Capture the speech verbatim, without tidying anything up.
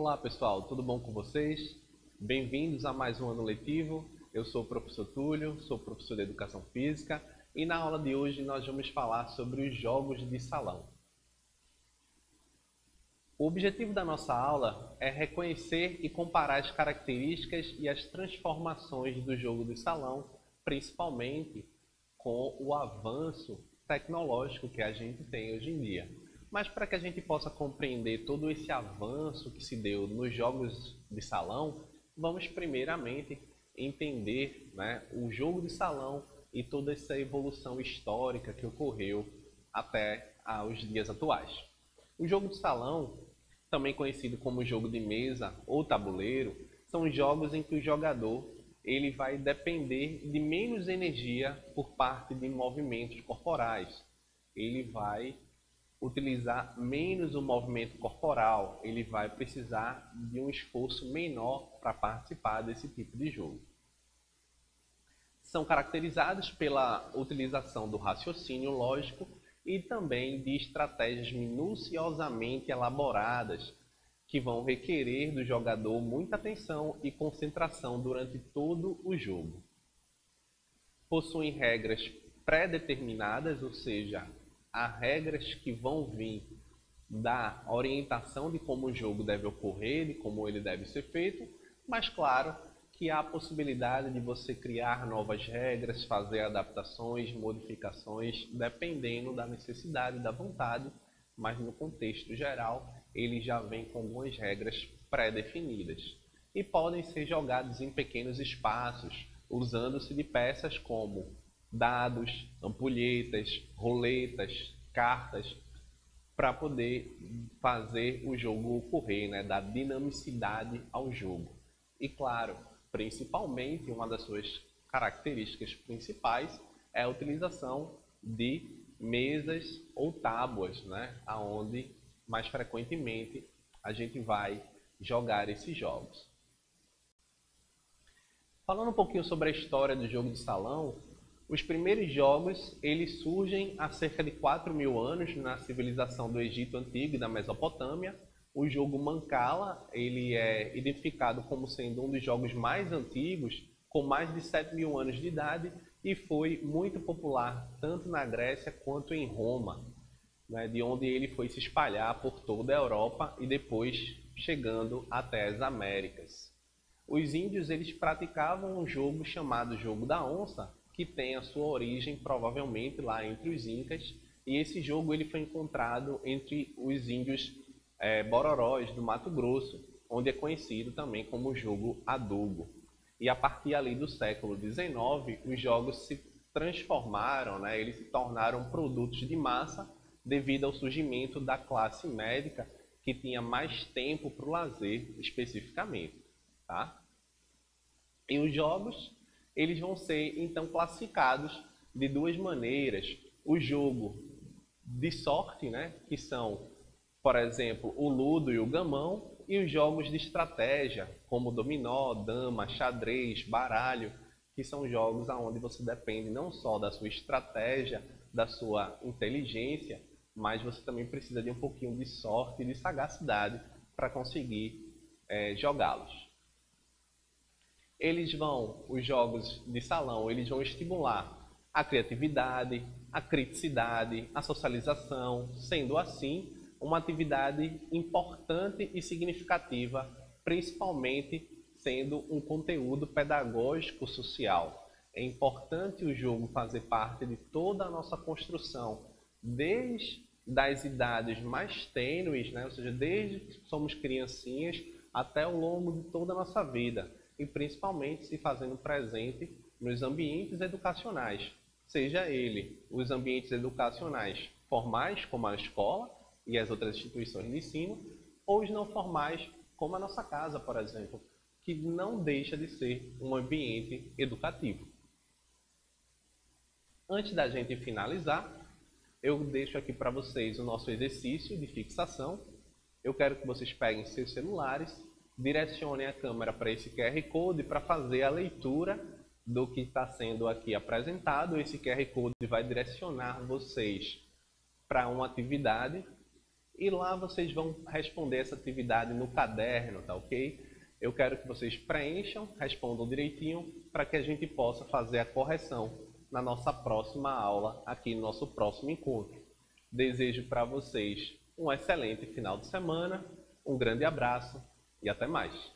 Olá pessoal, tudo bom com vocês? Bem-vindos a mais um ano letivo. Eu sou o professor Túlio, sou professor de Educação Física e na aula de hoje nós vamos falar sobre os jogos de salão. O objetivo da nossa aula é reconhecer e comparar as características e as transformações do jogo de salão, principalmente com o avanço tecnológico que a gente tem hoje em dia. Mas para que a gente possa compreender todo esse avanço que se deu nos jogos de salão, vamos primeiramente entender, né, o jogo de salão e toda essa evolução histórica que ocorreu até aos dias atuais. O jogo de salão, também conhecido como jogo de mesa ou tabuleiro, são jogos em que o jogador ele vai depender de menos energia por parte de movimentos corporais. Ele vai utilizar menos o movimento corporal, ele vai precisar de um esforço menor para participar desse tipo de jogo. São caracterizados pela utilização do raciocínio lógico e também de estratégias minuciosamente elaboradas, que vão requerer do jogador muita atenção e concentração durante todo o jogo. Possuem regras pré-determinadas, ou seja, há regras que vão vir da orientação de como o jogo deve ocorrer, de como ele deve ser feito, mas claro que há a possibilidade de você criar novas regras, fazer adaptações, modificações, dependendo da necessidade, da vontade, mas no contexto geral ele já vem com algumas regras pré-definidas. E podem ser jogados em pequenos espaços, usando-se de peças como dados, ampulhetas, roletas, cartas, para poder fazer o jogo ocorrer, né? Dar dinamicidade ao jogo. E claro, principalmente, uma das suas características principais é a utilização de mesas ou tábuas, né? Onde mais frequentemente a gente vai jogar esses jogos. Falando um pouquinho sobre a história do jogo de salão, os primeiros jogos eles surgem há cerca de quatro mil anos na civilização do Egito Antigo e da Mesopotâmia. O jogo Mancala ele é identificado como sendo um dos jogos mais antigos, com mais de sete mil anos de idade, e foi muito popular tanto na Grécia quanto em Roma, né, de onde ele foi se espalhar por toda a Europa e depois chegando até as Américas. Os índios eles praticavam um jogo chamado Jogo da Onça, que tem a sua origem provavelmente lá entre os Incas, e esse jogo ele foi encontrado entre os índios é, Bororós do Mato Grosso, onde é conhecido também como jogo adubo. E a partir ali do século dezenove, os jogos se transformaram, né, eles se tornaram produtos de massa devido ao surgimento da classe médica, que tinha mais tempo para o lazer especificamente. Tá? E os jogos eles vão ser então classificados de duas maneiras. O jogo de sorte, né, que são, por exemplo, o ludo e o gamão, e os jogos de estratégia, como dominó, dama, xadrez, baralho, que são jogos onde você depende não só da sua estratégia, da sua inteligência, mas você também precisa de um pouquinho de sorte e de sagacidade para conseguir é, jogá-los. Eles vão, os jogos de salão, eles vão estimular a criatividade, a criticidade, a socialização, sendo assim uma atividade importante e significativa, principalmente sendo um conteúdo pedagógico social. É importante o jogo fazer parte de toda a nossa construção, desde das idades mais tênues, né? Ou seja, desde que somos criancinhas até ao longo de toda a nossa vida. E principalmente se fazendo presente nos ambientes educacionais, seja ele os ambientes educacionais formais, como a escola e as outras instituições de ensino, ou os não formais, como a nossa casa, por exemplo, que não deixa de ser um ambiente educativo. Antes da gente finalizar, eu deixo aqui para vocês o nosso exercício de fixação. Eu quero que vocês peguem seus celulares, direcionem a câmera para esse Q R Code para fazer a leitura do que está sendo aqui apresentado. Esse Q R Code vai direcionar vocês para uma atividade e lá vocês vão responder essa atividade no caderno, tá ok? Eu quero que vocês preencham, respondam direitinho, para que a gente possa fazer a correção na nossa próxima aula, aqui no nosso próximo encontro. Desejo para vocês um excelente final de semana, um grande abraço e até mais!